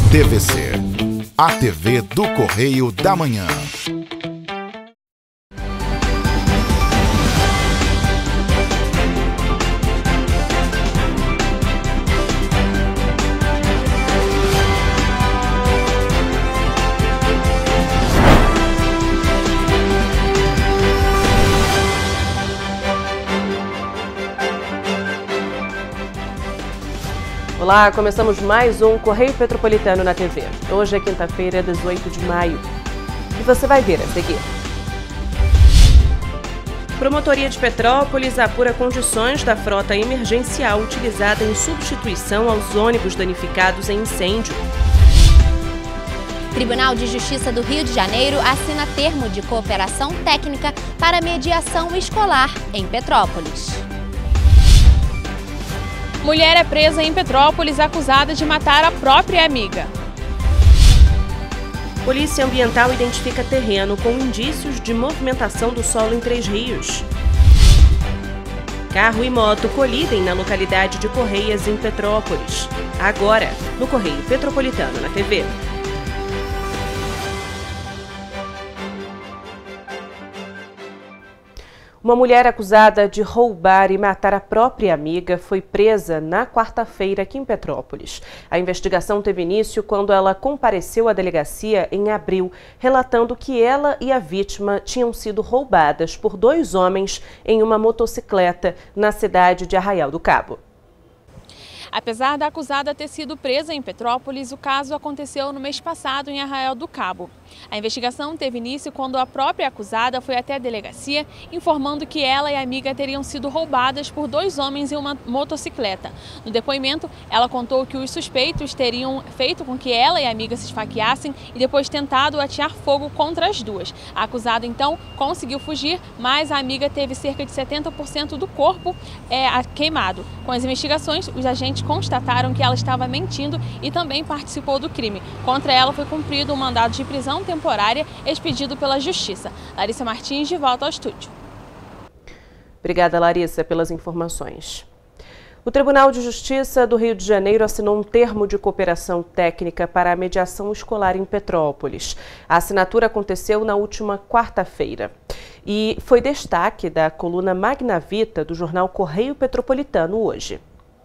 TVC, a TV do Correio da Manhã. Olá, começamos mais um Correio Petropolitano na TV. Hoje é quinta-feira, 18 de maio. E você vai ver a seguir. Promotoria de Petrópolis apura condições da frota emergencial utilizada em substituição aos ônibus danificados em incêndio. Tribunal de Justiça do Rio de Janeiro assina termo de cooperação técnica para mediação escolar em Petrópolis. Mulher é presa em Petrópolis acusada de matar a própria amiga. Polícia Ambiental identifica terreno com indícios de movimentação do solo em Três Rios. Carro e moto colidem na localidade de Correias, em Petrópolis. Agora, no Correio Petropolitano na TV. Uma mulher acusada de roubar e matar a própria amiga foi presa na quarta-feira aqui em Petrópolis. A investigação teve início quando ela compareceu à delegacia em abril, relatando que ela e a vítima tinham sido roubadas por dois homens em uma motocicleta na cidade de Arraial do Cabo. Apesar da acusada ter sido presa em Petrópolis, o caso aconteceu no mês passado em Arraial do Cabo. A investigação teve início quando a própria acusada foi até a delegacia informando que ela e a amiga teriam sido roubadas por dois homens em uma motocicleta. No depoimento, ela contou que os suspeitos teriam feito com que ela e a amiga se esfaqueassem e depois tentado atear fogo contra as duas. A acusada, então, conseguiu fugir, mas a amiga teve cerca de 70% do corpo queimado. Com as investigações, os agentes constataram que ela estava mentindo e também participou do crime. Contra ela foi cumprido um mandado de prisão temporária expedido pela Justiça. Larissa Martins, de volta ao estúdio. Obrigada, Larissa, pelas informações. O Tribunal de Justiça do Rio de Janeiro assinou um termo de cooperação técnica para a mediação escolar em Petrópolis. A assinatura aconteceu na última quarta-feira e foi destaque da coluna Magna Vita do jornal Correio Petropolitano hoje.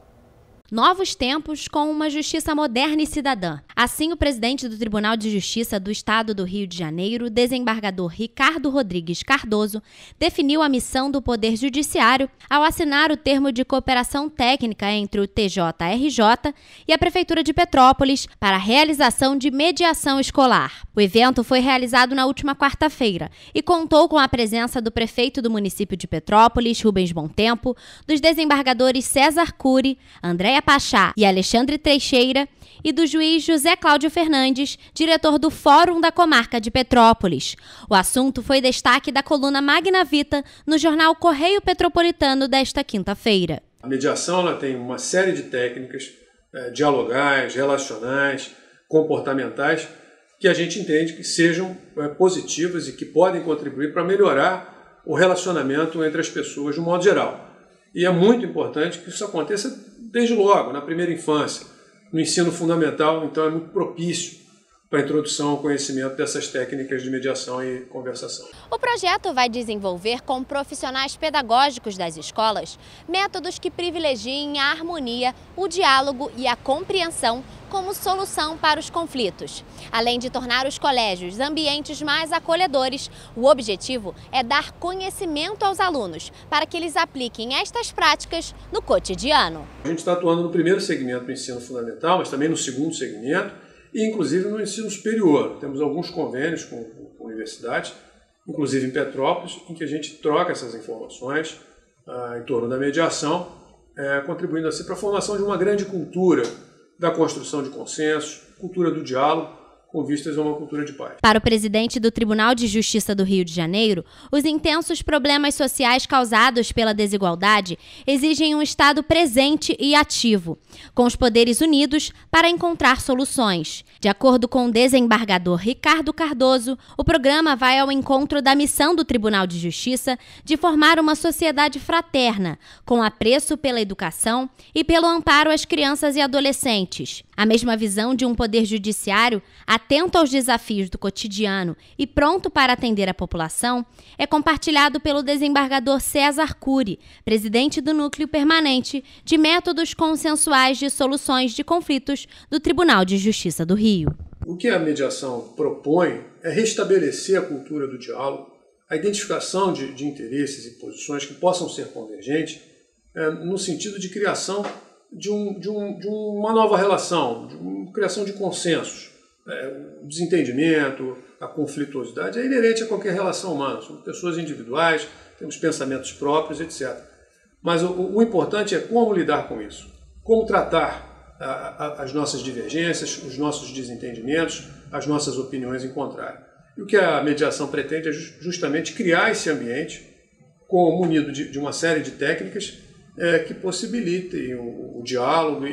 Novos tempos com uma justiça moderna e cidadã. Assim, o presidente do Tribunal de Justiça do Estado do Rio de Janeiro, desembargador Ricardo Rodrigues Cardoso, definiu a missão do Poder Judiciário ao assinar o termo de cooperação técnica entre o TJRJ e a Prefeitura de Petrópolis para a realização de mediação escolar. O evento foi realizado na última quarta-feira e contou com a presença do prefeito do município de Petrópolis, Rubens Bontempo, dos desembargadores César Cury, Andréa Pachá e Alexandre Teixeira, e do juiz José Cláudio Fernandes, diretor do Fórum da Comarca de Petrópolis. O assunto foi destaque da coluna Magna Vita no jornal Correio Petropolitano desta quinta-feira. A mediação ela tem uma série de técnicas dialogais, relacionais, comportamentais, que a gente entende que sejam positivas e que podem contribuir para melhorar o relacionamento entre as pessoas de um modo geral. E é muito importante que isso aconteça desde logo, na primeira infância, no ensino fundamental, então é muito propício para a introdução ao conhecimento dessas técnicas de mediação e conversação. O projeto vai desenvolver com profissionais pedagógicos das escolas métodos que privilegiem a harmonia, o diálogo e a compreensão como solução para os conflitos. Além de tornar os colégios ambientes mais acolhedores, o objetivo é dar conhecimento aos alunos para que eles apliquem estas práticas no cotidiano. A gente está atuando no primeiro segmento do ensino fundamental, mas também no segundo segmento e inclusive no ensino superior. Temos alguns convênios com universidades, inclusive em Petrópolis, em que a gente troca essas informações em torno da mediação, contribuindo assim para a formação de uma grande cultura da construção de consensos, cultura do diálogo, com vistas a uma cultura de paz. Para o presidente do Tribunal de Justiça do Rio de Janeiro, os intensos problemas sociais causados pela desigualdade exigem um Estado presente e ativo, com os poderes unidos para encontrar soluções. De acordo com o desembargador Ricardo Cardoso, o programa vai ao encontro da missão do Tribunal de Justiça de formar uma sociedade fraterna, com apreço pela educação e pelo amparo às crianças e adolescentes. A mesma visão de um poder judiciário atento aos desafios do cotidiano e pronto para atender a população é compartilhado pelo desembargador César Cury, presidente do Núcleo Permanente de Métodos Consensuais de Soluções de Conflitos do Tribunal de Justiça do Rio. O que a mediação propõe é restabelecer a cultura do diálogo, a identificação de interesses e posições que possam ser convergentes, no sentido de criação de uma nova relação, de uma criação de consensos. O desentendimento, a conflituosidade é inerente a qualquer relação humana. Somos pessoas individuais, temos pensamentos próprios, etc. Mas o importante é como lidar com isso, como tratar as nossas divergências, os nossos desentendimentos, as nossas opiniões em contrário. E o que a mediação pretende é justamente criar esse ambiente munido de uma série de técnicas que possibilitem o diálogo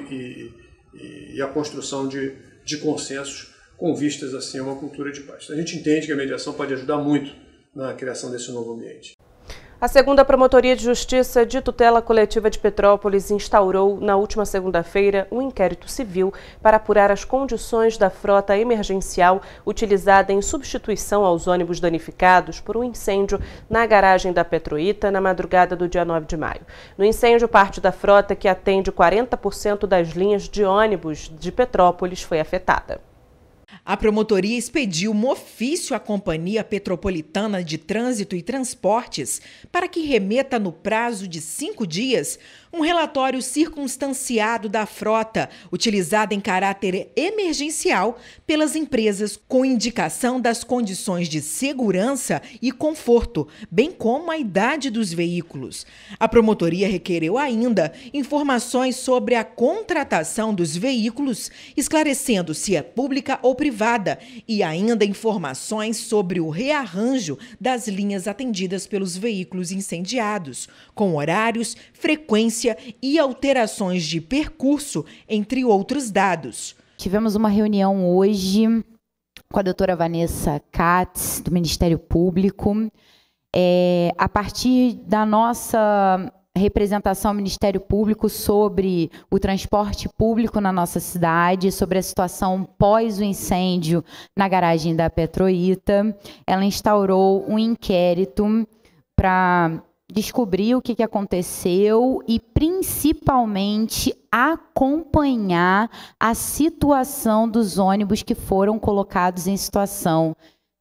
e a construção de consensos com vistas assim, a uma cultura de paz. A gente entende que a mediação pode ajudar muito na criação desse novo ambiente. A segunda Promotoria de Justiça de Tutela Coletiva de Petrópolis instaurou, na última segunda-feira, um inquérito civil para apurar as condições da frota emergencial utilizada em substituição aos ônibus danificados por um incêndio na garagem da Petroita na madrugada do dia 9 de maio. No incêndio, parte da frota, que atende 40% das linhas de ônibus de Petrópolis, foi afetada. A promotoria expediu um ofício à Companhia Petropolitana de Trânsito e Transportes para que remeta no prazo de 5 dias um relatório circunstanciado da frota utilizada em caráter emergencial pelas empresas com indicação das condições de segurança e conforto, bem como a idade dos veículos. A promotoria requereu ainda informações sobre a contratação dos veículos, esclarecendo se é pública ou privada, e ainda informações sobre o rearranjo das linhas atendidas pelos veículos incendiados, com horários, frequência e alterações de percurso, entre outros dados. Tivemos uma reunião hoje com a doutora Vanessa Katz, do Ministério Público. A partir da nossa representação ao Ministério Público sobre o transporte público na nossa cidade, sobre a situação pós o incêndio na garagem da Petroita, ela instaurou um inquérito para descobrir o que aconteceu e, principalmente, acompanhar a situação dos ônibus que foram colocados em situação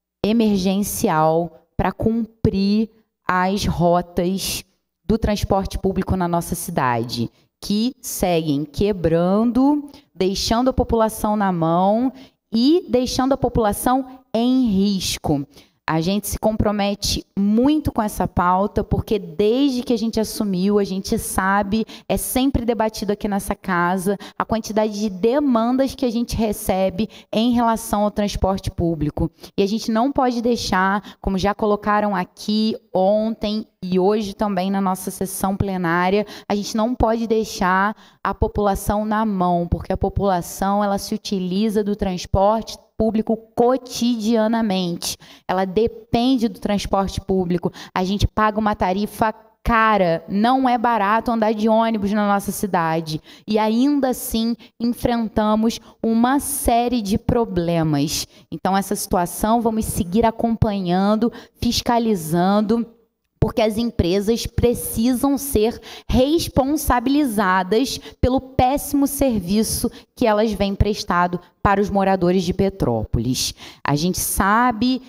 emergencial para cumprir as rotas do transporte público na nossa cidade, que seguem quebrando, deixando a população na mão e deixando a população em risco. A gente se compromete muito com essa pauta, porque desde que a gente assumiu, a gente sabe, é sempre debatido aqui nessa casa, a quantidade de demandas que a gente recebe em relação ao transporte público. E a gente não pode deixar, como já colocaram aqui ontem e hoje também na nossa sessão plenária, a gente não pode deixar a população na mão, porque a população ela se utiliza do transporte público cotidianamente. Ela depende do transporte público. A gente paga uma tarifa cara, não é barato andar de ônibus na nossa cidade. E ainda assim enfrentamos uma série de problemas. Então essa situação vamos seguir acompanhando, fiscalizando, porque as empresas precisam ser responsabilizadas pelo péssimo serviço que elas vêm prestado para os moradores de Petrópolis. A gente sabe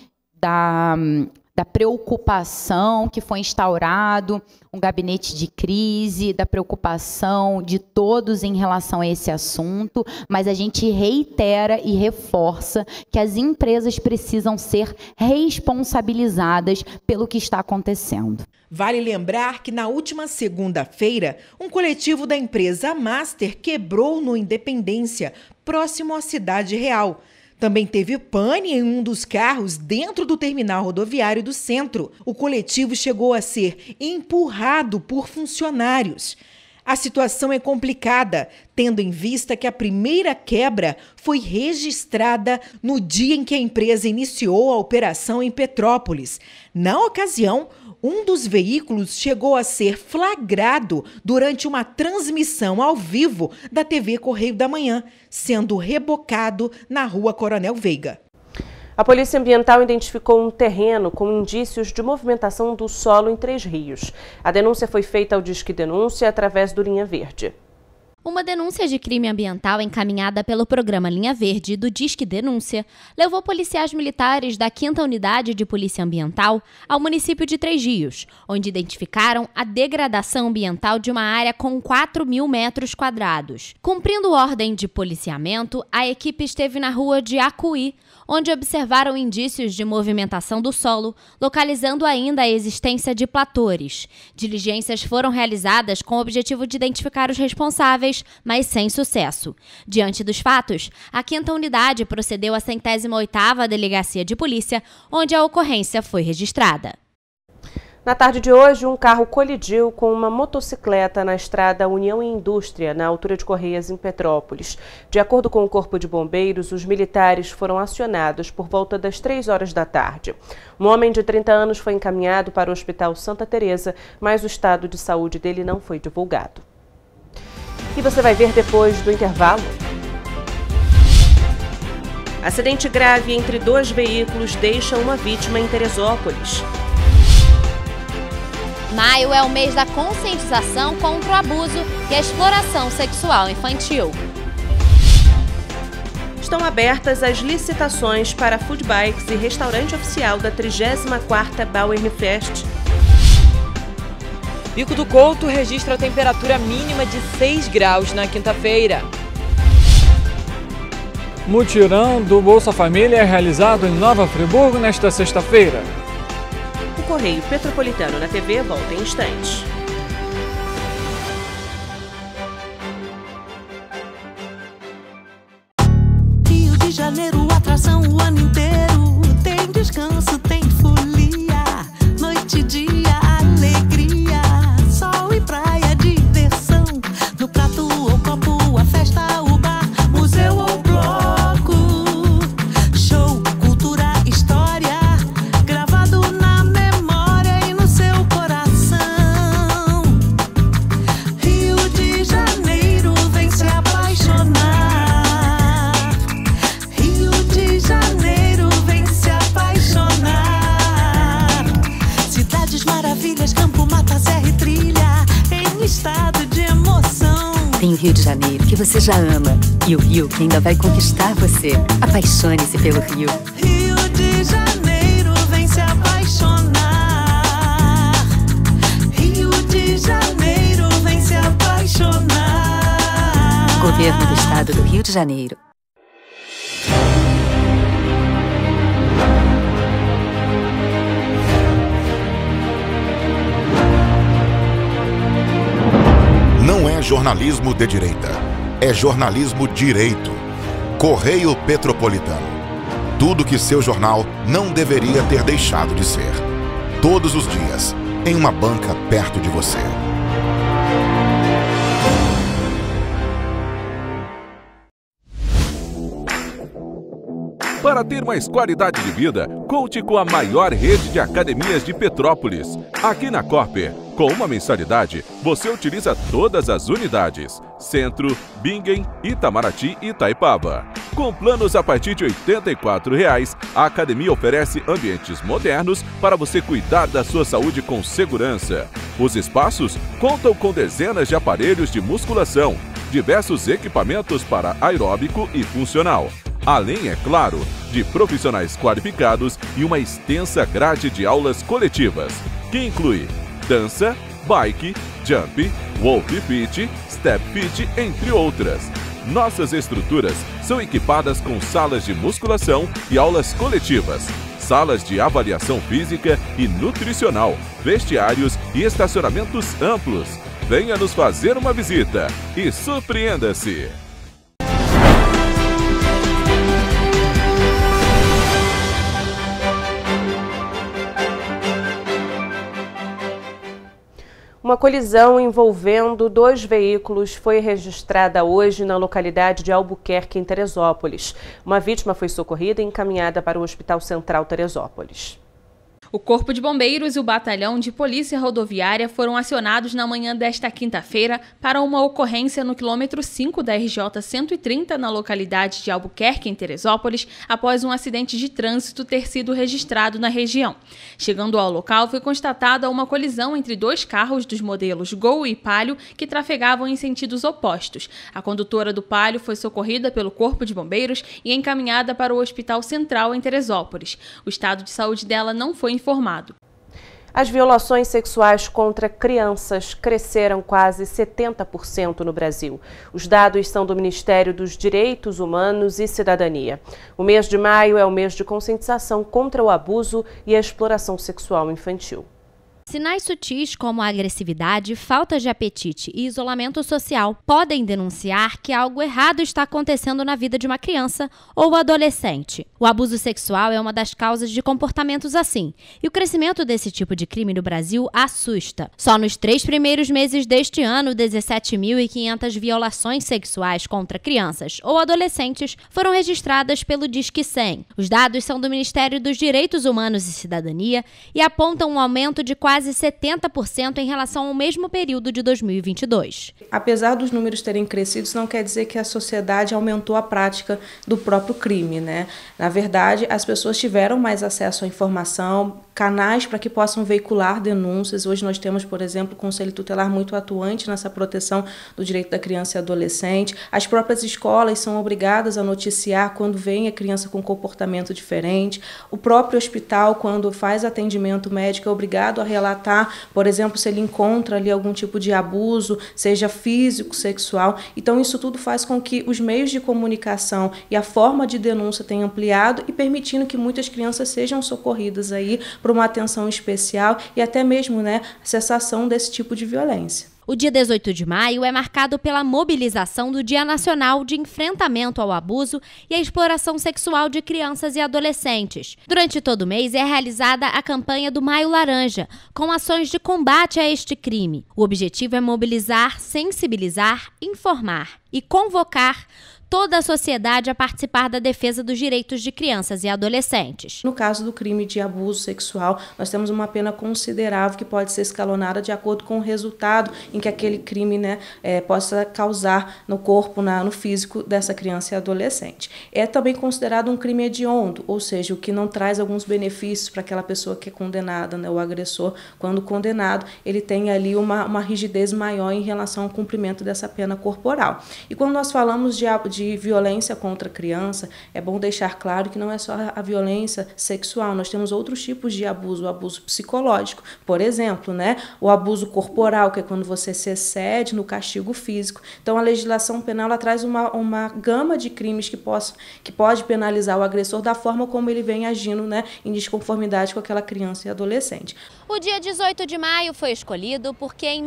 da preocupação que foi instaurado um gabinete de crise, da preocupação de todos em relação a esse assunto, mas a gente reitera e reforça que as empresas precisam ser responsabilizadas pelo que está acontecendo. Vale lembrar que na última segunda-feira, um coletivo da empresa Master quebrou no Independência, próximo à Cidade Real. Também teve pane em um dos carros dentro do terminal rodoviário do centro. O coletivo chegou a ser empurrado por funcionários. A situação é complicada, tendo em vista que a primeira quebra foi registrada no dia em que a empresa iniciou a operação em Petrópolis. Na ocasião, um dos veículos chegou a ser flagrado durante uma transmissão ao vivo da TV Correio da Manhã, sendo rebocado na Rua Coronel Veiga. A Polícia Ambiental identificou um terreno com indícios de movimentação do solo em Três Rios. A denúncia foi feita ao Disque Denúncia através do Linha Verde. Uma denúncia de crime ambiental encaminhada pelo programa Linha Verde do Disque Denúncia levou policiais militares da 5ª Unidade de Polícia Ambiental ao município de Três Rios, onde identificaram a degradação ambiental de uma área com 4.000 metros quadrados. Cumprindo ordem de policiamento, a equipe esteve na rua de Acuí, onde observaram indícios de movimentação do solo, localizando ainda a existência de platores. Diligências foram realizadas com o objetivo de identificar os responsáveis, mas sem sucesso. Diante dos fatos, a 5ª Unidade procedeu à 108ª Delegacia de Polícia, onde a ocorrência foi registrada. Na tarde de hoje, um carro colidiu com uma motocicleta na estrada União e Indústria, na altura de Correias, em Petrópolis. De acordo com o Corpo de Bombeiros, os militares foram acionados por volta das 3 horas da tarde. Um homem de 30 anos foi encaminhado para o Hospital Santa Teresa, mas o estado de saúde dele não foi divulgado. E você vai ver depois do intervalo. Acidente grave entre 2 veículos deixa uma vítima em Teresópolis. Maio é o mês da conscientização contra o abuso e a exploração sexual infantil. Estão abertas as licitações para food bikes e restaurante oficial da 34ª Bauernfest. Pico do Couto registra a temperatura mínima de 6 graus na quinta-feira. Mutirão do Bolsa Família é realizado em Nova Friburgo nesta sexta-feira. O Correio Petropolitano na TV volta em instantes. Rio de Janeiro, atração o ano inteiro. Tem descanso, tem folia. Noite e dia, alegria. Sol e praia, diversão. No prato ou copo, a festa, o bar, museu ou bloco. Show, cultura, história. Gravado na memória e no seu coração. Rio de Janeiro, vem se apaixonar. Rio de Janeiro, vem se apaixonar. Cidades maravilhas, campo, mata, serra e trilha, em estado de emoção. Tem o Rio de Janeiro, que você já ama, e o Rio, que ainda vai conquistar você. Apaixone-se pelo Rio. Rio de Janeiro, vem se apaixonar. Rio de Janeiro, vem se apaixonar. Governo do Estado do Rio de Janeiro. Não é jornalismo de direita, é jornalismo direito. Correio Petropolitano. Tudo que seu jornal não deveria ter deixado de ser. Todos os dias, em uma banca perto de você. Para ter mais qualidade de vida, conte com a maior rede de academias de Petrópolis. Aqui na Corper, com uma mensalidade, você utiliza todas as unidades: Centro, Bingen, Itamaraty e Itaipava. Com planos a partir de R$ 84,00, a academia oferece ambientes modernos para você cuidar da sua saúde com segurança. Os espaços contam com dezenas de aparelhos de musculação, diversos equipamentos para aeróbico e funcional. Além, é claro, de profissionais qualificados e uma extensa grade de aulas coletivas, que inclui dança, bike, jump, wolf fit, step fit, entre outras. Nossas estruturas são equipadas com salas de musculação e aulas coletivas, salas de avaliação física e nutricional, vestiários e estacionamentos amplos. Venha nos fazer uma visita e surpreenda-se! Uma colisão envolvendo 2 veículos foi registrada hoje na localidade de Albuquerque, em Teresópolis. Uma vítima foi socorrida e encaminhada para o Hospital Central Teresópolis. O Corpo de Bombeiros e o Batalhão de Polícia Rodoviária foram acionados na manhã desta quinta-feira para uma ocorrência no quilômetro 5 da RJ 130, na localidade de Albuquerque, em Teresópolis, após um acidente de trânsito ter sido registrado na região. Chegando ao local, foi constatada uma colisão entre 2 carros dos modelos Gol e Palio que trafegavam em sentidos opostos. A condutora do Palio foi socorrida pelo Corpo de Bombeiros e encaminhada para o Hospital Central, em Teresópolis. O estado de saúde dela não foi informado. As violações sexuais contra crianças cresceram quase 70% no Brasil. Os dados são do Ministério dos Direitos Humanos e Cidadania. O mês de maio é o mês de conscientização contra o abuso e a exploração sexual infantil. Sinais sutis como a agressividade, falta de apetite e isolamento social podem denunciar que algo errado está acontecendo na vida de uma criança ou adolescente. O abuso sexual é uma das causas de comportamentos assim, e o crescimento desse tipo de crime no Brasil assusta. Só nos 3 primeiros meses deste ano, 17.500 violações sexuais contra crianças ou adolescentes foram registradas pelo Disque 100. Os dados são do Ministério dos Direitos Humanos e Cidadania e apontam um aumento de quase 70% em relação ao mesmo período de 2022. Apesar dos números terem crescido, isso não quer dizer que a sociedade aumentou a prática do próprio crime, né? Na verdade, as pessoas tiveram mais acesso à informação, canais para que possam veicular denúncias. Hoje nós temos, por exemplo, o Conselho Tutelar muito atuante nessa proteção do direito da criança e adolescente. As próprias escolas são obrigadas a noticiar quando vem a criança com comportamento diferente. O próprio hospital, quando faz atendimento médico, é obrigado a relatar, por exemplo, se ele encontra ali algum tipo de abuso, seja físico, sexual. Então isso tudo faz com que os meios de comunicação e a forma de denúncia tenham ampliado e permitindo que muitas crianças sejam socorridas aí por uma atenção especial e até mesmo, né, a cessação desse tipo de violência. O dia 18 de maio é marcado pela mobilização do Dia Nacional de Enfrentamento ao Abuso e à Exploração Sexual de Crianças e Adolescentes. Durante todo o mês é realizada a campanha do Maio Laranja, com ações de combate a este crime. O objetivo é mobilizar, sensibilizar, informar e convocar toda a sociedade a participar da defesa dos direitos de crianças e adolescentes. No caso do crime de abuso sexual, nós temos uma pena considerável que pode ser escalonada de acordo com o resultado em que aquele crime, né, possa causar no corpo, no físico dessa criança e adolescente. É também considerado um crime hediondo, ou seja, o que não traz alguns benefícios para aquela pessoa que é condenada, né, o agressor, quando condenado, ele tem ali uma rigidez maior em relação ao cumprimento dessa pena corporal. E quando nós falamos de violência contra a criança, é bom deixar claro que não é só a violência sexual, nós temos outros tipos de abuso, o abuso psicológico, por exemplo, né, o abuso corporal, que é quando você se excede no castigo físico. Então a legislação penal ela traz uma gama de crimes que pode penalizar o agressor da forma como ele vem agindo, né, em desconformidade com aquela criança e adolescente. O dia 18 de maio foi escolhido porque em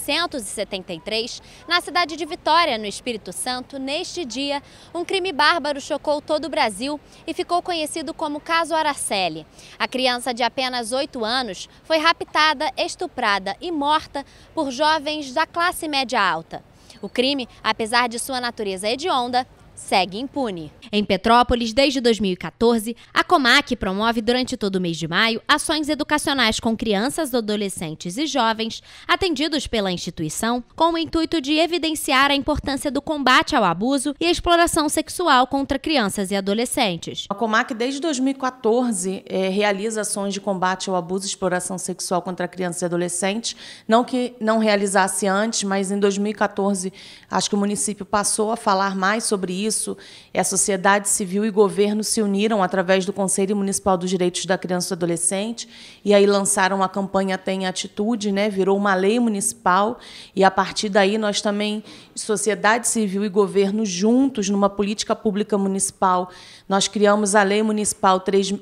1973, na cidade de Vitória, no Espírito Santo, neste dia, um crime bárbaro chocou todo o Brasil e ficou conhecido como Caso Araceli. A criança de apenas 8 anos foi raptada, estuprada e morta por jovens da classe média alta. O crime, apesar de sua natureza hedionda, segue impune. Em Petrópolis, desde 2014, a Comac promove durante todo o mês de maio ações educacionais com crianças, adolescentes e jovens atendidos pela instituição com o intuito de evidenciar a importância do combate ao abuso e à exploração sexual contra crianças e adolescentes. A Comac, desde 2014, realiza ações de combate ao abuso e exploração sexual contra crianças e adolescentes. Não que não realizasse antes, mas em 2014, acho que o município passou a falar mais sobre isso. A sociedade civil e governo se uniram através do Conselho Municipal dos Direitos da Criança e do Adolescente e aí lançaram a campanha Tem Atitude, né? Virou uma lei municipal e a partir daí nós também, sociedade civil e governo juntos numa política pública municipal, nós criamos a Lei Municipal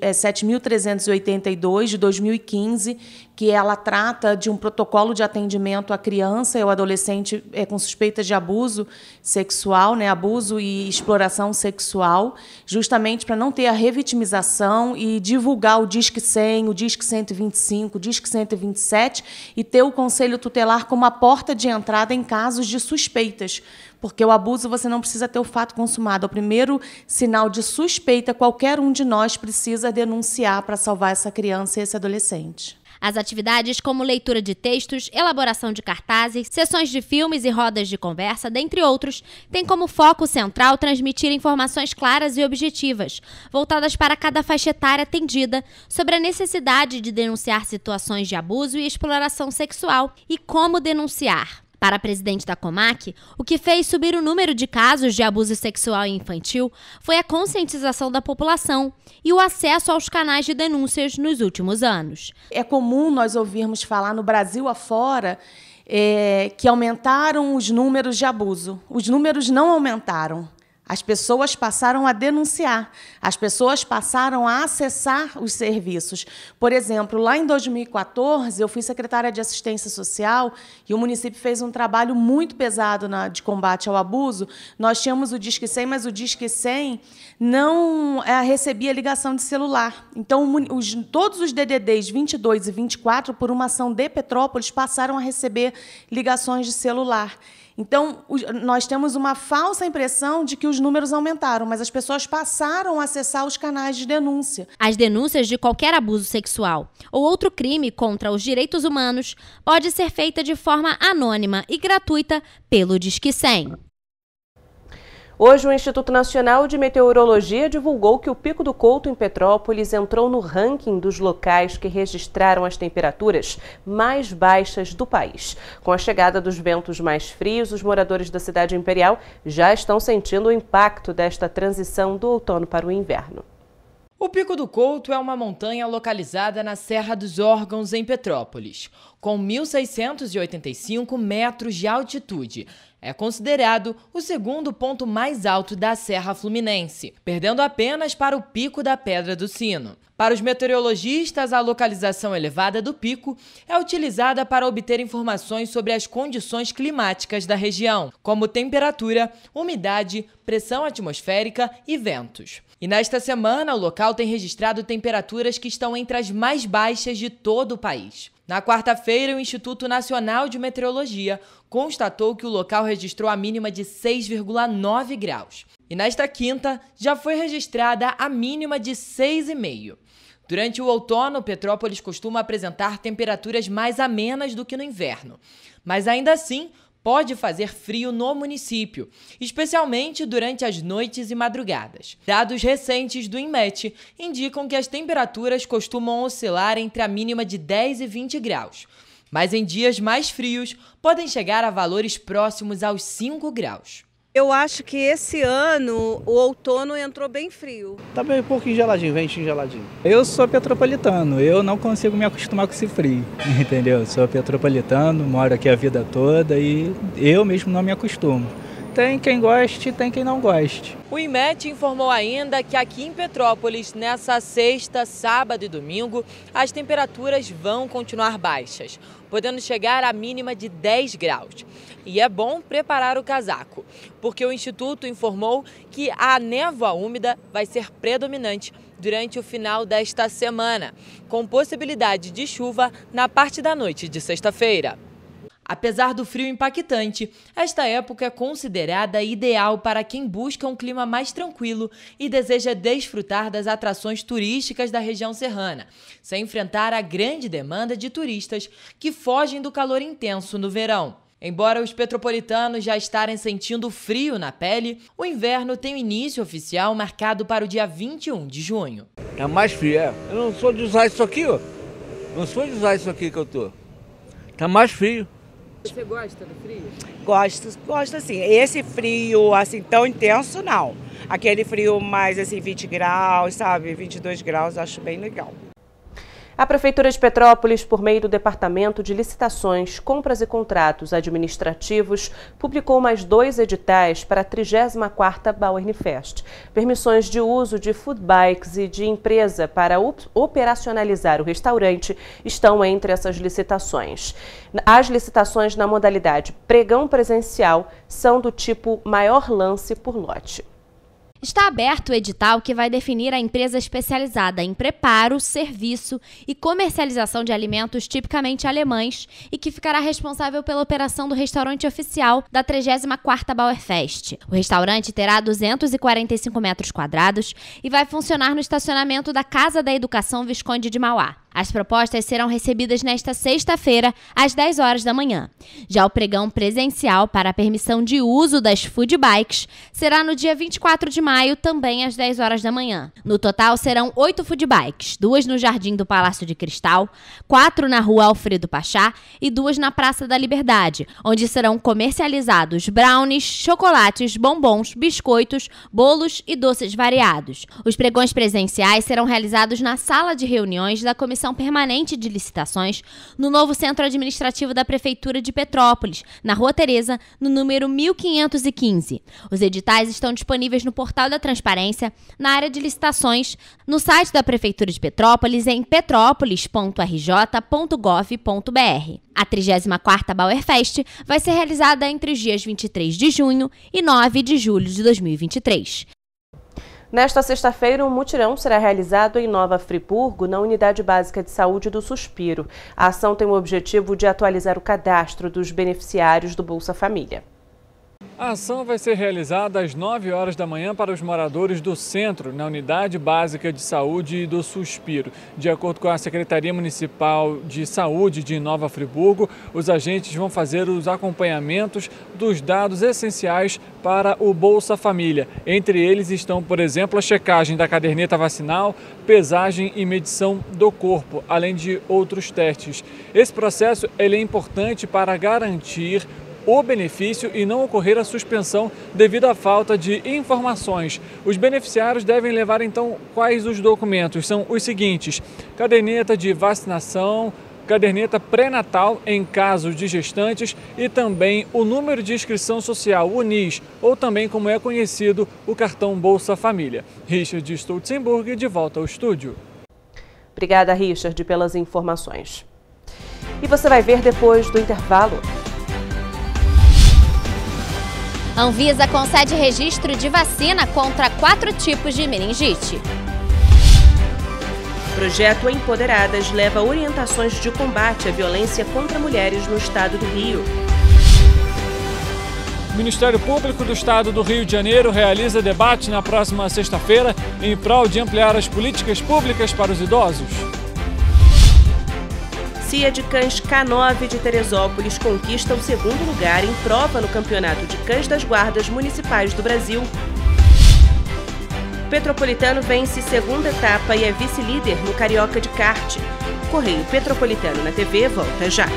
7.382 de 2015, que ela trata de um protocolo de atendimento à criança e ao adolescente com suspeita de abuso sexual, né? Abuso e exploração sexual, justamente para não ter a revitimização e divulgar o Disque 100, o Disque 125, o Disque 127 e ter o Conselho Tutelar como a porta de entrada em casos de suspeitas. Porque o abuso você não precisa ter o fato consumado. É o primeiro sinal de suspeita, qualquer um de nós precisa denunciar para salvar essa criança e esse adolescente. As atividades como leitura de textos, elaboração de cartazes, sessões de filmes e rodas de conversa, dentre outros, têm como foco central transmitir informações claras e objetivas, voltadas para cada faixa etária atendida, sobre a necessidade de denunciar situações de abuso e exploração sexual e como denunciar. Para a presidente da Comac, o que fez subir o número de casos de abuso sexual infantil foi a conscientização da população e o acesso aos canais de denúncias nos últimos anos. É comum nós ouvirmos falar no Brasil afora que aumentaram os números de abuso. Os números não aumentaram. As pessoas passaram a denunciar, as pessoas passaram a acessar os serviços. Por exemplo, lá em 2014, eu fui secretária de Assistência Social e o município fez um trabalho muito pesado de combate ao abuso. Nós tínhamos o Disque 100, mas o Disque 100 não recebia ligação de celular. Então, todos os DDDs 22 e 24, por uma ação de Petrópolis, passaram a receber ligações de celular. Então, nós temos uma falsa impressão de que os números aumentaram, mas as pessoas passaram a acessar os canais de denúncia. As denúncias de qualquer abuso sexual ou outro crime contra os direitos humanos pode ser feita de forma anônima e gratuita pelo Disque 100. Hoje, o Instituto Nacional de Meteorologia divulgou que o Pico do Couto, em Petrópolis, entrou no ranking dos locais que registraram as temperaturas mais baixas do país. Com a chegada dos ventos mais frios, os moradores da cidade imperial já estão sentindo o impacto desta transição do outono para o inverno. O Pico do Couto é uma montanha localizada na Serra dos Órgãos, em Petrópolis, com 1.685 metros de altitude. É considerado o segundo ponto mais alto da Serra Fluminense, perdendo apenas para o Pico da Pedra do Sino. Para os meteorologistas, a localização elevada do pico é utilizada para obter informações sobre as condições climáticas da região, como temperatura, umidade, pressão atmosférica e ventos. E nesta semana, o local tem registrado temperaturas que estão entre as mais baixas de todo o país. Na quarta-feira, o Instituto Nacional de Meteorologia constatou que o local registrou a mínima de 6,9 graus. E nesta quinta, já foi registrada a mínima de 6,5. Durante o outono, Petrópolis costuma apresentar temperaturas mais amenas do que no inverno. Mas ainda assim, pode fazer frio no município, especialmente durante as noites e madrugadas. Dados recentes do INMET indicam que as temperaturas costumam oscilar entre a mínima de 10 e 20 graus, mas em dias mais frios podem chegar a valores próximos aos 5 graus. Eu acho que esse ano o outono entrou bem frio. Tá bem um pouquinho geladinho, ventinho geladinho. Eu sou petropolitano, eu não consigo me acostumar com esse frio, entendeu? Eu sou petropolitano, moro aqui a vida toda e eu mesmo não me acostumo. Tem quem goste, tem quem não goste. O INMET informou ainda que aqui em Petrópolis, nessa sexta, sábado e domingo, as temperaturas vão continuar baixas, podendo chegar à mínima de 10 graus. E é bom preparar o casaco, porque o Instituto informou que a névoa úmida vai ser predominante durante o final desta semana, com possibilidade de chuva na parte da noite de sexta-feira. Apesar do frio impactante, esta época é considerada ideal para quem busca um clima mais tranquilo e deseja desfrutar das atrações turísticas da região serrana, sem enfrentar a grande demanda de turistas que fogem do calor intenso no verão. Embora os petropolitanos já estarem sentindo frio na pele, o inverno tem o início oficial marcado para o dia 21 de junho. Tá mais frio, é. Eu não sou de usar isso aqui, ó. Não sou de usar isso aqui que eu tô. Tá mais frio. Você gosta do frio? Gosto assim. Esse frio assim tão intenso, não. Aquele frio mais assim 20 graus, sabe? 22 graus, acho bem legal. A Prefeitura de Petrópolis, por meio do Departamento de Licitações, Compras e Contratos Administrativos, publicou mais 2 editais para a 34ª Bauernfest. Permissões de uso de food bikes e de empresa para operacionalizar o restaurante estão entre essas licitações. As licitações na modalidade pregão presencial são do tipo maior lance por lote. Está aberto o edital que vai definir a empresa especializada em preparo, serviço e comercialização de alimentos tipicamente alemães e que ficará responsável pela operação do restaurante oficial da 34ª Bauerfest. O restaurante terá 245 metros quadrados e vai funcionar no estacionamento da Casa da Educação Visconde de Mauá. As propostas serão recebidas nesta sexta-feira, às 10 horas da manhã. Já o pregão presencial para a permissão de uso das food bikes será no dia 24 de maio, também às 10 horas da manhã. No total, serão 8 food bikes, 2 no Jardim do Palácio de Cristal, 4 na Rua Alfredo Pachá e 2 na Praça da Liberdade, onde serão comercializados brownies, chocolates, bombons, biscoitos, bolos e doces variados. Os pregões presenciais serão realizados na sala de reuniões da Comissão Permanente de Licitações, no novo Centro Administrativo da Prefeitura de Petrópolis, na Rua Tereza, no número 1515. Os editais estão disponíveis no portal da Transparência, na área de licitações, no site da Prefeitura de Petrópolis, em petrópolis.rj.gov.br. A 34ª Bauerfest vai ser realizada entre os dias 23 de junho e 9 de julho de 2023. Nesta sexta-feira, um mutirão será realizado em Nova Friburgo, na Unidade Básica de Saúde do Suspiro. A ação tem o objetivo de atualizar o cadastro dos beneficiários do Bolsa Família. A ação vai ser realizada às 9 horas da manhã para os moradores do centro, na Unidade Básica de Saúde do Suspiro. De acordo com a Secretaria Municipal de Saúde de Nova Friburgo, os agentes vão fazer os acompanhamentos dos dados essenciais para o Bolsa Família. Entre eles estão, por exemplo, a checagem da caderneta vacinal, pesagem e medição do corpo, além de outros testes. Esse processo é importante para garantir o benefício e não ocorrer a suspensão devido à falta de informações. Os beneficiários devem levar então quais os documentos? São os seguintes: caderneta de vacinação, caderneta pré-natal em caso de gestantes e também o número de inscrição social, o NIS, ou também como é conhecido o cartão Bolsa Família. Richard Stolzenburg, de volta ao estúdio. Obrigada, Richard, pelas informações. E você vai ver depois do intervalo. Anvisa concede registro de vacina contra 4 tipos de meningite. Projeto Empoderadas leva orientações de combate à violência contra mulheres no estado do Rio. O Ministério Público do Estado do Rio de Janeiro realiza debate na próxima sexta-feira em prol de ampliar as políticas públicas para os idosos. Cia de Cães K9 de Teresópolis conquista o 2º lugar em prova no Campeonato de Cães das Guardas Municipais do Brasil. Petropolitano vence 2ª etapa e é vice-líder no Carioca de Kart. Correio Petropolitano na TV volta já.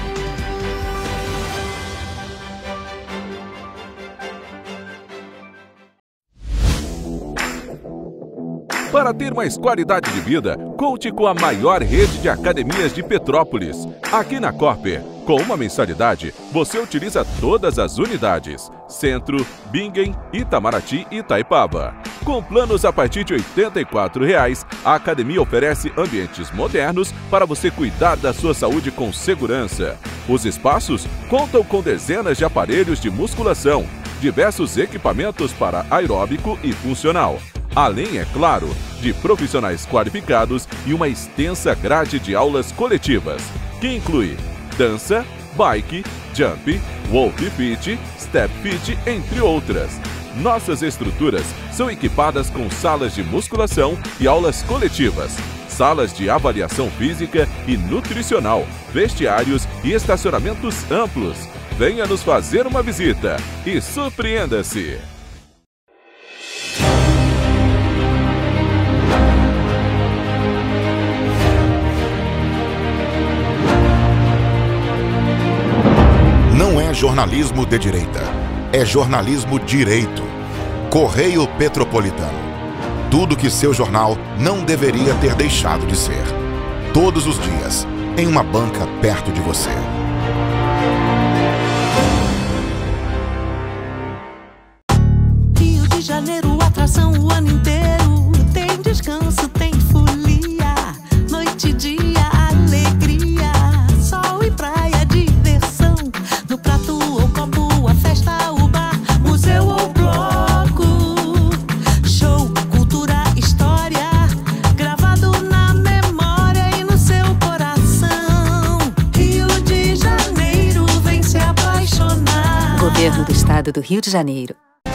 Para ter mais qualidade de vida, conte com a maior rede de academias de Petrópolis. Aqui na Corper, com uma mensalidade, você utiliza todas as unidades: Centro, Bingen, Itamaraty e Itaipava. Com planos a partir de R$ 84,00, a academia oferece ambientes modernos para você cuidar da sua saúde com segurança. Os espaços contam com dezenas de aparelhos de musculação, diversos equipamentos para aeróbico e funcional. Além, é claro, de profissionais qualificados e uma extensa grade de aulas coletivas, que inclui dança, bike, jump, wolf fit, step fit, entre outras. Nossas estruturas são equipadas com salas de musculação e aulas coletivas, salas de avaliação física e nutricional, vestiários e estacionamentos amplos. Venha nos fazer uma visita e surpreenda-se! Não é jornalismo de direita, é jornalismo direito. Correio Petropolitano. Tudo que seu jornal não deveria ter deixado de ser. Todos os dias, em uma banca perto de você. Rio de Janeiro, atração o ano inteiro. Tem descanso, tem folia. Noite e dia, alegria. Sol e praia, diversão. No prato ou copo, a festa, o bar, museu ou bloco. Governo do Estado do Rio de Janeiro.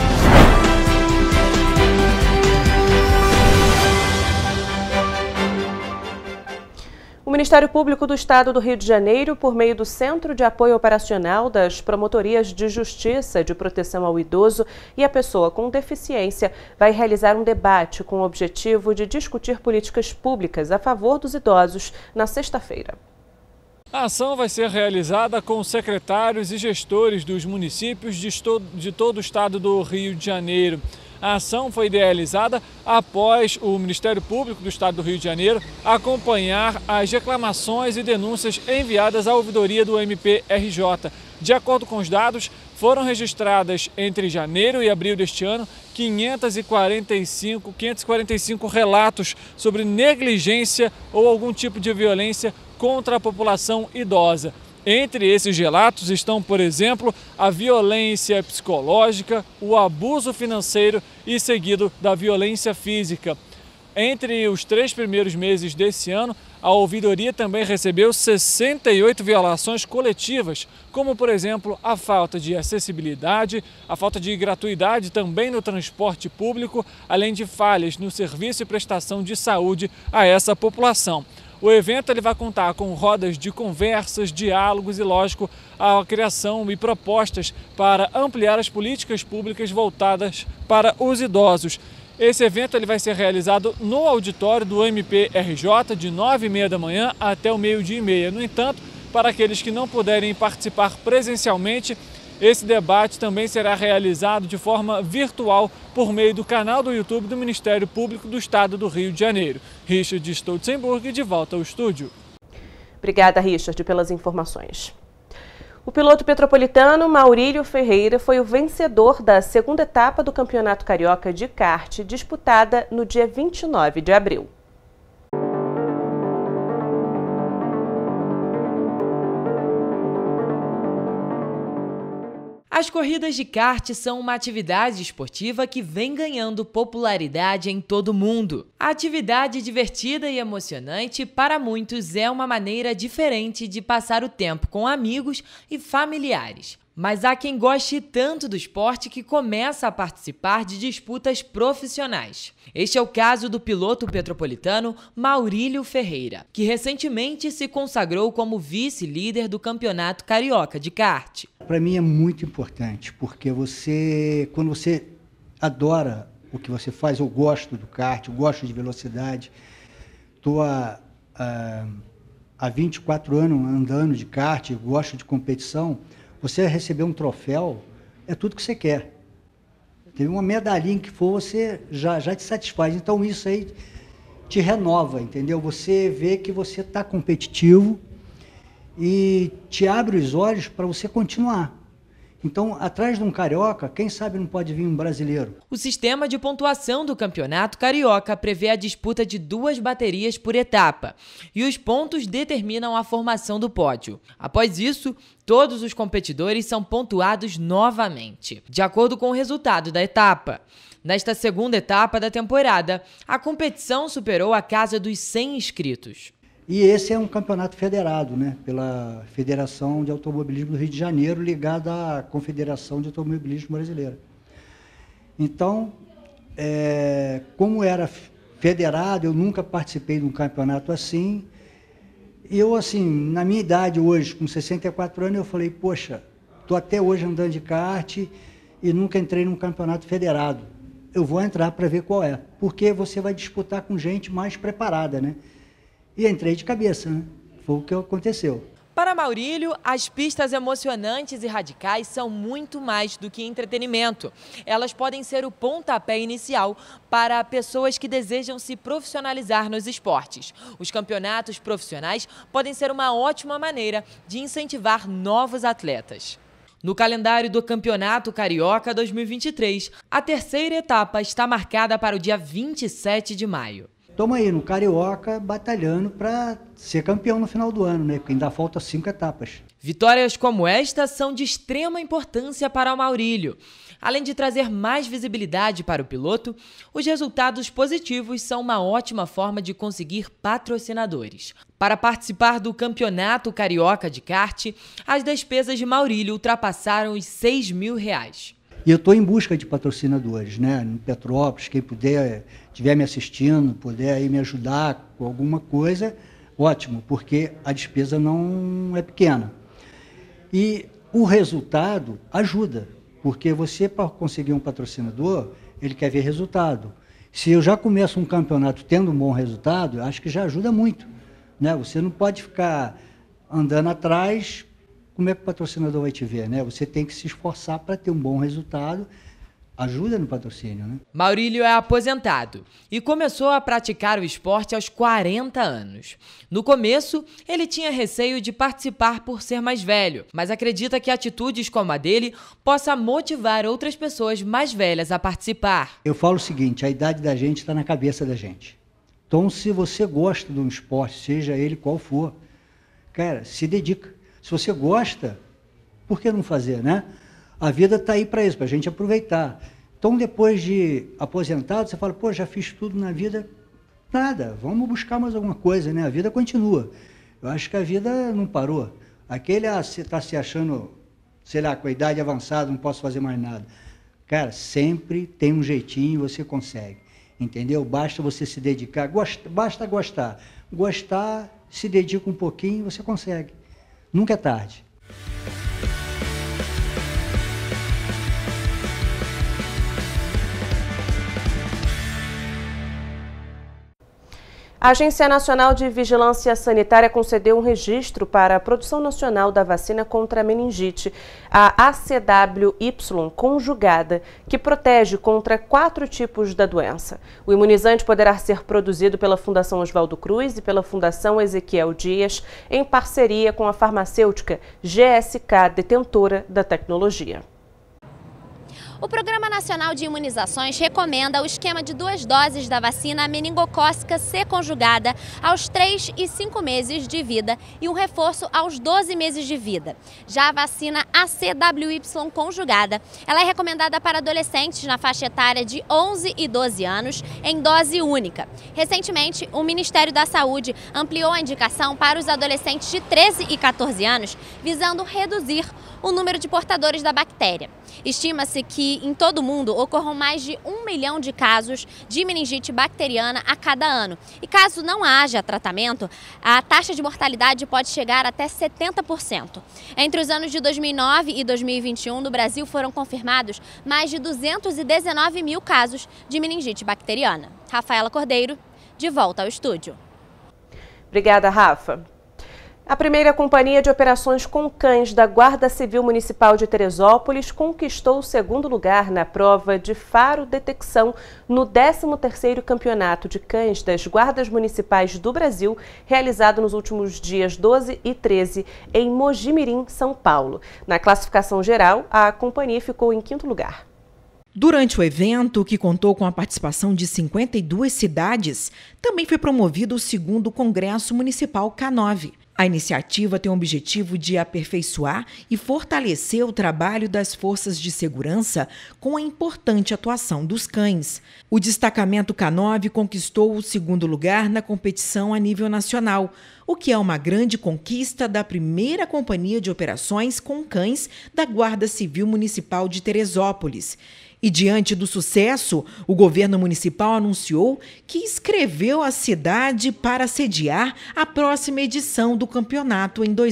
O Ministério Público do Estado do Rio de Janeiro, por meio do Centro de Apoio Operacional das Promotorias de Justiça de Proteção ao Idoso e à Pessoa com Deficiência, vai realizar um debate com o objetivo de discutir políticas públicas a favor dos idosos na sexta-feira. A ação vai ser realizada com secretários e gestores dos municípios de todo o estado do Rio de Janeiro. A ação foi idealizada após o Ministério Público do Estado do Rio de Janeiro acompanhar as reclamações e denúncias enviadas à ouvidoria do MPRJ. De acordo com os dados, foram registradas entre janeiro e abril deste ano 545 relatos sobre negligência ou algum tipo de violência contra a população idosa. Entre esses relatos estão, por exemplo, a violência psicológica, o abuso financeiro e seguido da violência física. Entre os 3 primeiros meses desse ano, a ouvidoria também recebeu 68 violações coletivas, como, por exemplo, a falta de acessibilidade, a falta de gratuidade também no transporte público, além de falhas no serviço e prestação de saúde a essa população. O evento ele vai contar com rodas de conversas, diálogos e, lógico, a criação e propostas para ampliar as políticas públicas voltadas para os idosos. Esse evento ele vai ser realizado no auditório do MPRJ de 9h30 da manhã até o 12h30. No entanto, para aqueles que não puderem participar presencialmente, esse debate também será realizado de forma virtual por meio do canal do YouTube do Ministério Público do Estado do Rio de Janeiro. Richard Stolzenburg, de volta ao estúdio. Obrigada, Richard, pelas informações. O piloto petropolitano Maurílio Ferreira foi o vencedor da segunda etapa do Campeonato Carioca de Kart, disputada no dia 29 de abril. As corridas de kart são uma atividade esportiva que vem ganhando popularidade em todo o mundo. A atividade divertida e emocionante, para muitos, é uma maneira diferente de passar o tempo com amigos e familiares. Mas há quem goste tanto do esporte que começa a participar de disputas profissionais. Este é o caso do piloto petropolitano Maurílio Ferreira, que recentemente se consagrou como vice-líder do Campeonato Carioca de Kart. Para mim é muito importante, porque quando você adora o que você faz, eu gosto do kart, eu gosto de velocidade, estou há 24 anos andando de kart, eu gosto de competição. Você receber um troféu é tudo que você quer. Tem uma medalhinha que for, você já te satisfaz. Então isso aí te renova, entendeu? Você vê que você está competitivo e te abre os olhos para você continuar. Então, atrás de um carioca, quem sabe não pode vir um brasileiro. O sistema de pontuação do Campeonato Carioca prevê a disputa de 2 baterias por etapa, e os pontos determinam a formação do pódio. Após isso, todos os competidores são pontuados novamente, de acordo com o resultado da etapa. Nesta segunda etapa da temporada, a competição superou a casa dos 100 inscritos. E esse é um campeonato federado, né, pela Federação de Automobilismo do Rio de Janeiro, ligada à Confederação de Automobilismo Brasileira. Então, como era federado, eu nunca participei de um campeonato assim. E eu, assim, na minha idade hoje, com 64 anos, eu falei, poxa, estou até hoje andando de kart e nunca entrei num campeonato federado. Eu vou entrar para ver qual é, porque você vai disputar com gente mais preparada, né? E entrei de cabeça, né? Foi o que aconteceu. Para Maurílio, as pistas emocionantes e radicais são muito mais do que entretenimento. Elas podem ser o pontapé inicial para pessoas que desejam se profissionalizar nos esportes. Os campeonatos profissionais podem ser uma ótima maneira de incentivar novos atletas. No calendário do Campeonato Carioca 2023, a terceira etapa está marcada para o dia 27 de maio. estamos aí no Carioca batalhando para ser campeão no final do ano, né? Porque ainda falta 5 etapas. Vitórias como esta são de extrema importância para o Maurílio. Além de trazer mais visibilidade para o piloto, os resultados positivos são uma ótima forma de conseguir patrocinadores. Para participar do Campeonato Carioca de Kart, as despesas de Maurílio ultrapassaram os R$6.000. E eu estou em busca de patrocinadores, né? Em Petrópolis, quem puder, estiver me assistindo, puder aí me ajudar com alguma coisa, ótimo, porque a despesa não é pequena. E o resultado ajuda, porque você, para conseguir um patrocinador, ele quer ver resultado. Se eu já começo um campeonato tendo um bom resultado, eu acho que já ajuda muito, né? Você não pode ficar andando atrás. Como é que o patrocinador vai te ver, né? Você tem que se esforçar para ter um bom resultado. Ajuda no patrocínio, né? Maurílio é aposentado e começou a praticar o esporte aos 40 anos. No começo, ele tinha receio de participar por ser mais velho, mas acredita que atitudes como a dele possa motivar outras pessoas mais velhas a participar. Eu falo o seguinte, a idade da gente está na cabeça da gente. Então, se você gosta de um esporte, seja ele qual for, cara, se dedica. Se você gosta, por que não fazer, né? A vida está aí para isso, para a gente aproveitar. Então, depois de aposentado, você fala, pô, já fiz tudo na vida. Nada, vamos buscar mais alguma coisa, né? A vida continua. Eu acho que a vida não parou. Aquele, você está se achando, sei lá, com a idade avançada, não posso fazer mais nada. Cara, sempre tem um jeitinho, você consegue. Entendeu? Basta você se dedicar, basta gostar. Gostar, se dedica um pouquinho, você consegue. Nunca é tarde. A Agência Nacional de Vigilância Sanitária concedeu um registro para a produção nacional da vacina contra a meningite, a ACWY conjugada, que protege contra 4 tipos da doença. O imunizante poderá ser produzido pela Fundação Oswaldo Cruz e pela Fundação Ezequiel Dias, em parceria com a farmacêutica GSK, detentora da tecnologia. O Programa Nacional de Imunizações recomenda o esquema de 2 doses da vacina meningocócica C conjugada aos 3 e 5 meses de vida e um reforço aos 12 meses de vida. Já a vacina ACWY conjugada, ela é recomendada para adolescentes na faixa etária de 11 e 12 anos em dose única. Recentemente, o Ministério da Saúde ampliou a indicação para os adolescentes de 13 e 14 anos, visando reduzir o número de portadores da bactéria. Estima-se que em todo o mundo ocorram mais de 1 milhão de casos de meningite bacteriana a cada ano. E caso não haja tratamento, a taxa de mortalidade pode chegar até 70%. Entre os anos de 2009 e 2021, no Brasil foram confirmados mais de 219 mil casos de meningite bacteriana. Rafaela Cordeiro, de volta ao estúdio. Obrigada, Rafa. A primeira companhia de operações com cães da Guarda Civil Municipal de Teresópolis conquistou o 2º lugar na prova de faro detecção no 13º Campeonato de Cães das Guardas Municipais do Brasil, realizado nos últimos dias 12 e 13 em Mojimirim, São Paulo. Na classificação geral, a companhia ficou em 5º lugar. Durante o evento, que contou com a participação de 52 cidades, também foi promovido o 2º Congresso Municipal K9. A iniciativa tem o objetivo de aperfeiçoar e fortalecer o trabalho das forças de segurança com a importante atuação dos cães. O destacamento K9 conquistou o 2º lugar na competição a nível nacional, o que é uma grande conquista da primeira companhia de operações com cães da Guarda Civil Municipal de Teresópolis. E diante do sucesso, o governo municipal anunciou que inscreveu a cidade para sediar a próxima edição do campeonato em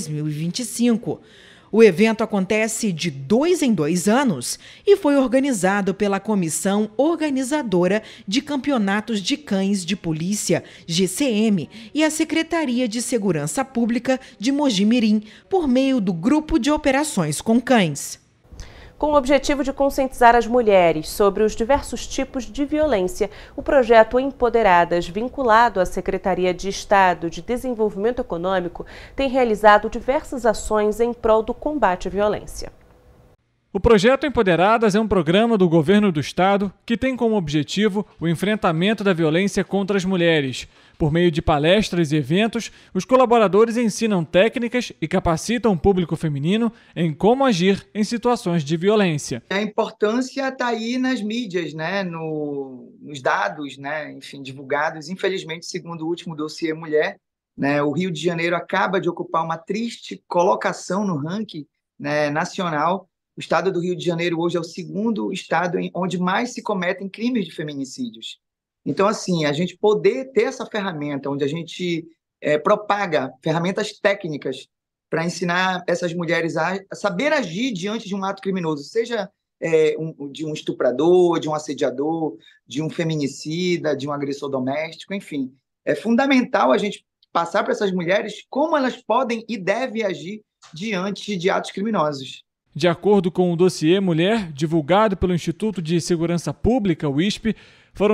2025. O evento acontece de 2 em 2 anos e foi organizado pela Comissão Organizadora de Campeonatos de Cães de Polícia, GCM, e a Secretaria de Segurança Pública de Mojimirim, por meio do Grupo de Operações com Cães. Com o objetivo de conscientizar as mulheres sobre os diversos tipos de violência, o projeto Empoderadas, vinculado à Secretaria de Estado de Desenvolvimento Econômico, tem realizado diversas ações em prol do combate à violência. O projeto Empoderadas é um programa do governo do estado que tem como objetivo o enfrentamento da violência contra as mulheres. Por meio de palestras e eventos, os colaboradores ensinam técnicas e capacitam o público feminino em como agir em situações de violência. A importância está aí nas mídias, né? Nos dados, né? Enfim, divulgados. Infelizmente, segundo o último dossiê Mulher, né? O Rio de Janeiro acaba de ocupar uma triste colocação no ranking, né, nacional. O estado do Rio de Janeiro hoje é o segundo estado onde mais se cometem crimes de feminicídios. Então, assim, a gente poder ter essa ferramenta onde a gente propaga ferramentas técnicas para ensinar essas mulheres a saber agir diante de um ato criminoso, seja de um estuprador, de um assediador, de um feminicida, de um agressor doméstico, enfim. É fundamental a gente passar para essas mulheres como elas podem e devem agir diante de atos criminosos. De acordo com o dossiê Mulher, divulgado pelo Instituto de Segurança Pública, o ISP, foram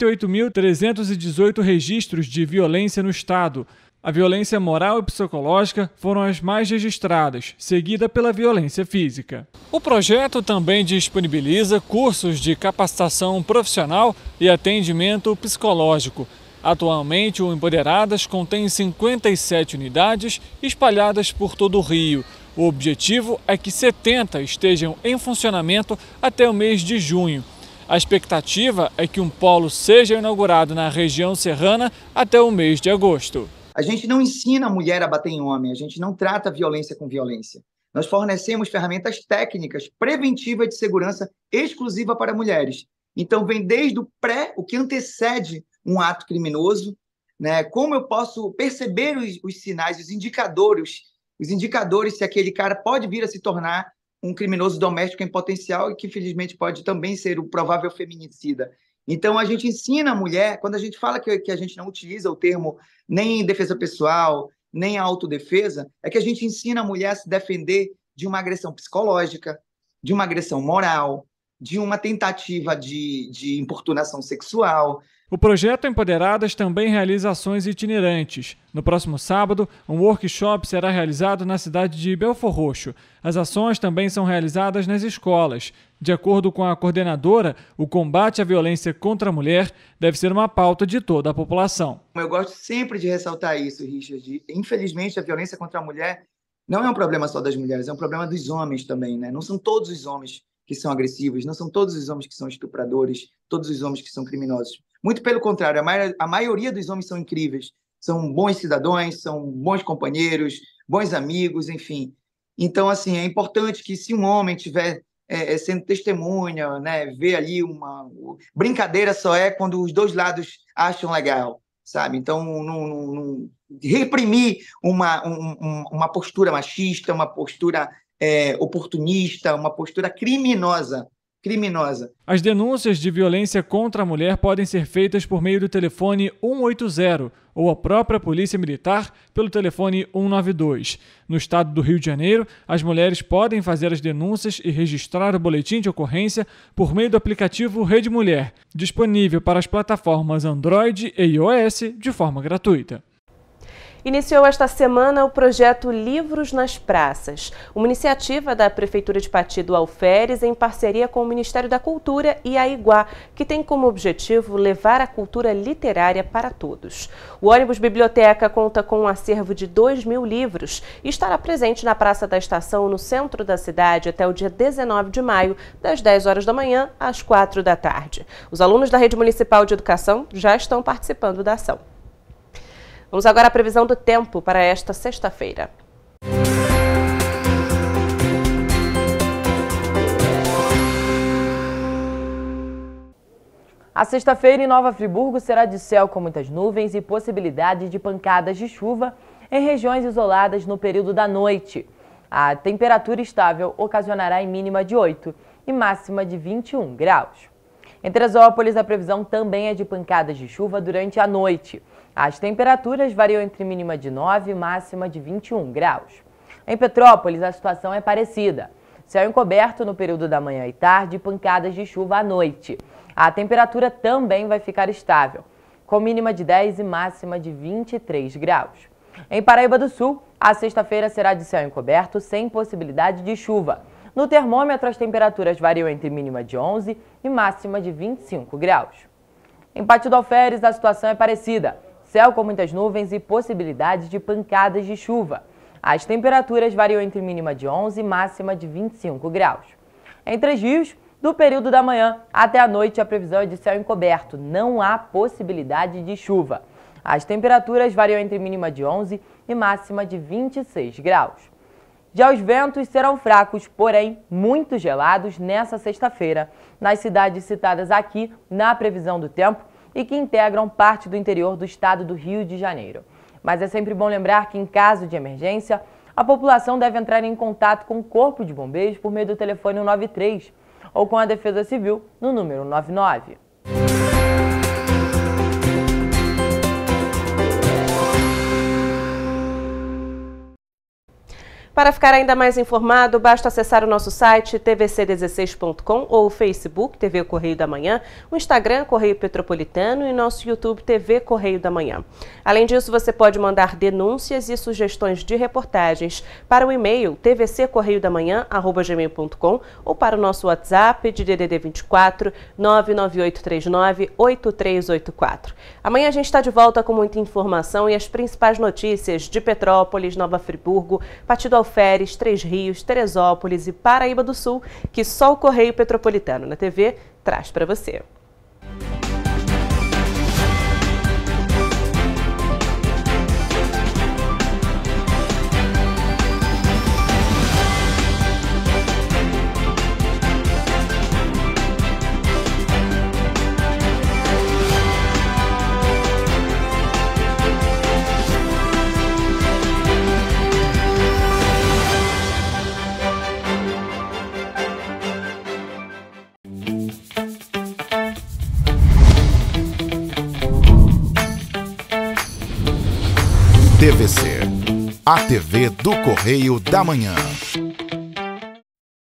78.318 registros de violência no estado. A violência moral e psicológica foram as mais registradas, seguida pela violência física. O projeto também disponibiliza cursos de capacitação profissional e atendimento psicológico. Atualmente, o Empoderadas contém 57 unidades espalhadas por todo o Rio. O objetivo é que 70 estejam em funcionamento até o mês de junho. A expectativa é que um polo seja inaugurado na região serrana até o mês de agosto. A gente não ensina a mulher a bater em homem, a gente não trata a violência com violência. Nós fornecemos ferramentas técnicas preventivas de segurança exclusiva para mulheres. Então, vem desde o o que antecede um ato criminoso, né? Como eu posso perceber os sinais, os indicadores se aquele cara pode vir a se tornar um criminoso doméstico em potencial e que, infelizmente, pode também ser o provável feminicida. Então, a gente ensina a mulher, quando a gente fala que a gente não utiliza o termo nem defesa pessoal, nem autodefesa, é que a gente ensina a mulher a se defender de uma agressão psicológica, de uma agressão moral, de uma tentativa de importunação sexual. O projeto Empoderadas também realiza ações itinerantes. No próximo sábado, um workshop será realizado na cidade de Belfor Roxo. As ações também são realizadas nas escolas. De acordo com a coordenadora, o combate à violência contra a mulher deve ser uma pauta de toda a população. Eu gosto sempre de ressaltar isso, Richard. Infelizmente, a violência contra a mulher não é um problema só das mulheres, é um problema dos homens também, né? Não são todos os homens que são agressivos, não são todos os homens que são estupradores, todos os homens que são criminosos. Muito pelo contrário, a maioria dos homens são incríveis, são bons cidadãos, são bons companheiros, bons amigos, enfim. Então, assim, é importante que se um homem estiver sendo testemunha, né, ver ali uma... Brincadeira só é quando os dois lados acham legal, sabe? Então, não reprimir uma postura machista, uma postura oportunista, uma postura criminosa. As denúncias de violência contra a mulher podem ser feitas por meio do telefone 180 ou a própria Polícia Militar pelo telefone 192. No estado do Rio de Janeiro, as mulheres podem fazer as denúncias e registrar o boletim de ocorrência por meio do aplicativo Rede Mulher, disponível para as plataformas Android e iOS de forma gratuita. Iniciou esta semana o projeto Livros nas Praças, uma iniciativa da Prefeitura de Pati do Alferes em parceria com o Ministério da Cultura e a Iguá, que tem como objetivo levar a cultura literária para todos. O ônibus biblioteca conta com um acervo de 2.000 livros e estará presente na Praça da Estação, no centro da cidade, até o dia 19 de maio, das 10 horas da manhã às 4 da tarde. Os alunos da Rede Municipal de Educação já estão participando da ação. Vamos agora à previsão do tempo para esta sexta-feira. A sexta-feira em Nova Friburgo será de céu com muitas nuvens e possibilidade de pancadas de chuva em regiões isoladas no período da noite. A temperatura estável ocasionará em mínima de 8 e máxima de 21 graus. Em Teresópolis, a previsão também é de pancadas de chuva durante a noite. As temperaturas variam entre mínima de 9 e máxima de 21 graus. Em Petrópolis, a situação é parecida. Céu encoberto no período da manhã e tarde e pancadas de chuva à noite. A temperatura também vai ficar estável, com mínima de 10 e máxima de 23 graus. Em Paraíba do Sul, a sexta-feira será de céu encoberto, sem possibilidade de chuva. No termômetro, as temperaturas variam entre mínima de 11 e máxima de 25 graus. Em Pátio do Alferes, a situação é parecida. Céu com muitas nuvens e possibilidade de pancadas de chuva. As temperaturas variam entre mínima de 11 e máxima de 25 graus. Em Três Rios, do período da manhã até a noite, a previsão é de céu encoberto. Não há possibilidade de chuva. As temperaturas variam entre mínima de 11 e máxima de 26 graus. Já os ventos serão fracos, porém muito gelados nessa sexta-feira, nas cidades citadas aqui na previsão do tempo e que integram parte do interior do estado do Rio de Janeiro. Mas é sempre bom lembrar que, em caso de emergência, a população deve entrar em contato com o Corpo de Bombeiros por meio do telefone 193 ou com a Defesa Civil no número 99. Para ficar ainda mais informado, basta acessar o nosso site tvc16.com ou o Facebook TV Correio da Manhã, o Instagram Correio Petropolitano e nosso YouTube TV Correio da Manhã. Além disso, você pode mandar denúncias e sugestões de reportagens para o e-mail tvccorreiodamanhã@gmail.com ou para o nosso WhatsApp de DDD 24 99839 8384. Amanhã a gente está de volta com muita informação e as principais notícias de Petrópolis, Nova Friburgo, Pátio do Alferes, Três Rios, Teresópolis e Paraíba do Sul, que só o Correio Petropolitano na TV traz para você. TVC, a TV do Correio da Manhã.